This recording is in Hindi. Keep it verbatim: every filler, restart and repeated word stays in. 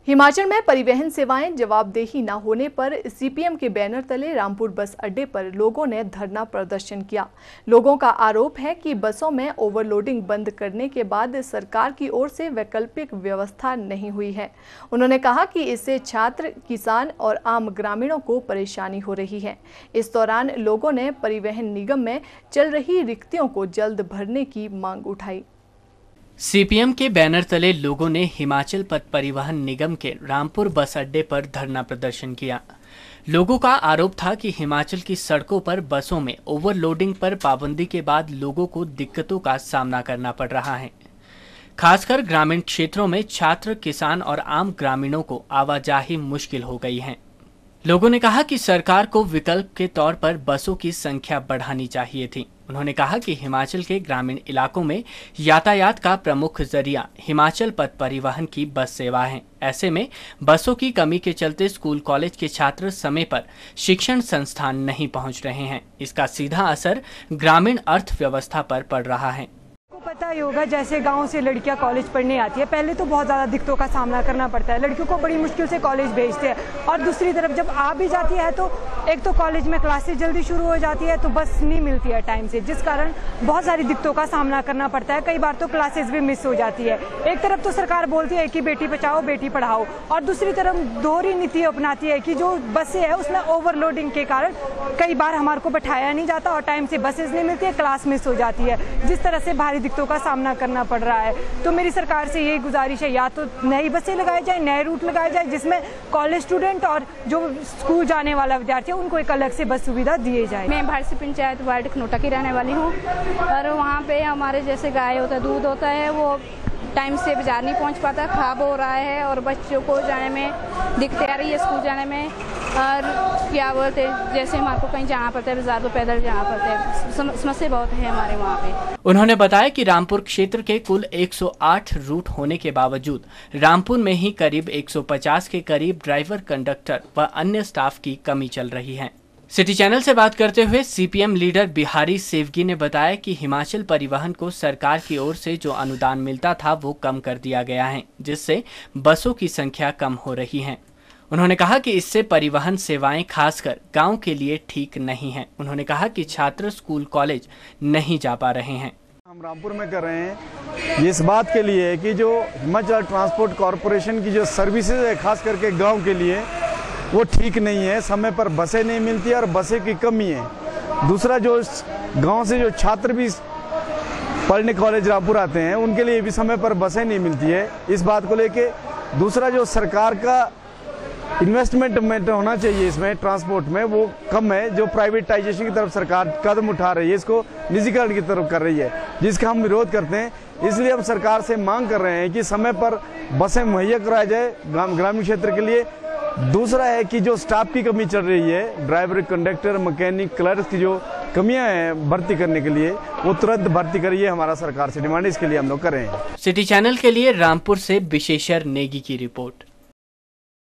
हिमाचल में परिवहन सेवाएं जवाबदेही न होने पर सीपीएम के बैनर तले रामपुर बस अड्डे पर लोगों ने धरना प्रदर्शन किया। लोगों का आरोप है कि बसों में ओवरलोडिंग बंद करने के बाद सरकार की ओर से वैकल्पिक व्यवस्था नहीं हुई है। उन्होंने कहा कि इससे छात्र, किसान और आम ग्रामीणों को परेशानी हो रही है। इस दौरान लोगों ने परिवहन निगम में चल रही रिक्तियों को जल्द भरने की मांग उठाई। सीपीएम के बैनर तले लोगों ने हिमाचल पथ परिवहन निगम के रामपुर बस अड्डे पर धरना प्रदर्शन किया। लोगों का आरोप था कि हिमाचल की सड़कों पर बसों में ओवरलोडिंग पर पाबंदी के बाद लोगों को दिक्कतों का सामना करना पड़ रहा है। खासकर ग्रामीण क्षेत्रों में छात्र, किसान और आम ग्रामीणों को आवाजाही मुश्किल हो गई है। लोगों ने कहा कि सरकार को विकल्प के तौर पर बसों की संख्या बढ़ानी चाहिए थी। उन्होंने कहा कि हिमाचल के ग्रामीण इलाकों में यातायात का प्रमुख जरिया हिमाचल पथ परिवहन की बस सेवा है। ऐसे में बसों की कमी के चलते स्कूल कॉलेज के छात्र समय पर शिक्षण संस्थान नहीं पहुंच रहे हैं। इसका सीधा असर ग्रामीण अर्थव्यवस्था पर पड़ रहा है। पता ही होगा, जैसे गांव से लड़कियां कॉलेज पढ़ने आती है, पहले तो बहुत ज़्यादा दिक्कतों का सामना करना पड़ता है। लड़कियों को बड़ी मुश्किल से कॉलेज भेजते हैं और दूसरी तरफ जब आ भी जाती है तो एक तो कॉलेज में क्लासेस जल्दी शुरू हो जाती है तो बस नहीं मिलती है टाइम से, जिस कारण बहुत सारी दिक्कतों का सामना करना पड़ता है। कई बार तो क्लासेस भी मिस हो जाती है। एक तरफ तो सरकार बोलती है कि बेटी बचाओ बेटी पढ़ाओ और दूसरी तरफ दोहरी नीति अपनाती है कि जो बसें हैं उसमें ओवरलोडिंग के कारण कई बार हमारे को बैठाया नहीं जाता और टाइम से बसेस नहीं मिलती है, क्लास मिस हो जाती है, जिस तरह से भारी दिक्कतों का सामना करना पड़ रहा है। तो मेरी सरकार से यही गुजारिश है, या तो नई बसें लगाई जाए, नए रूट लगाए जाए जिसमें कॉलेज स्टूडेंट और जो स्कूल जाने वाला विद्यार्थी है उनको एक अलग से बस सुविधा दिए जाए। मैं भारत से पंचायत वार्ड खनोटा की रहने वाली हूँ और वहाँ पे हमारे जैसे गाय होता है, दूध होता है, वो टाइम से बाजार नहीं पहुँच पाता, खराब हो रहा है और बच्चों को जाने में दिक्कत आ रही है स्कूल जाने में। और क्या बोलते हैं, जैसे हमारे को कहीं जाना पड़ता है बाजार तो पैदल जाना पड़ता है, समस्या बहुत है हमारे वहाँ पे। उन्होंने बताया कि रामपुर क्षेत्र के कुल एक सौ आठ रूट होने के बावजूद रामपुर में ही करीब एक सौ पचास के करीब ड्राइवर, कंडक्टर व अन्य स्टाफ की कमी चल रही है। सिटी चैनल से बात करते हुए सीपीएम लीडर बिहारी सेवगी ने बताया कि हिमाचल परिवहन को सरकार की ओर से जो अनुदान मिलता था वो कम कर दिया गया है, जिससे बसों की संख्या कम हो रही है। उन्होंने कहा कि इससे परिवहन सेवाएं खासकर गांव के लिए ठीक नहीं हैं। उन्होंने कहा कि छात्र स्कूल कॉलेज नहीं जा पा रहे हैं। हम रामपुर में कर रहे हैं ये इस बात के लिए कि जो हिमाचल ट्रांसपोर्ट कॉरपोरेशन की जो सर्विसेज है खास करके गांव के लिए वो ठीक नहीं है। समय पर बसें नहीं मिलती और बसें की कमी है। दूसरा, जो गांव से जो छात्र भी पढ़ने कॉलेज रामपुर आते हैं उनके लिए भी समय पर बसें नहीं मिलती है। इस बात को लेके दूसरा, जो सरकार का इन्वेस्टमेंट में होना चाहिए इसमें ट्रांसपोर्ट में वो कम है। जो प्राइवेटाइजेशन की तरफ सरकार कदम उठा रही है, इसको निजीकरण की तरफ कर रही है, जिसका हम विरोध करते हैं। इसलिए हम सरकार से मांग कर रहे हैं कि समय पर बसें मुहैया कराया जाए ग्रामीण क्षेत्र के लिए। दूसरा है कि जो स्टाफ की कमी चल रही है, ड्राइवर, कंडक्टर, मैकेनिक, क्लर्क की जो कमियां हैं भर्ती करने के लिए, वो तुरंत भर्ती करिए। हमारा सरकार से डिमांड इसके लिए हम लोग कर रहे हैं। सिटी चैनल के लिए रामपुर से बिशेश्वर नेगी की रिपोर्ट।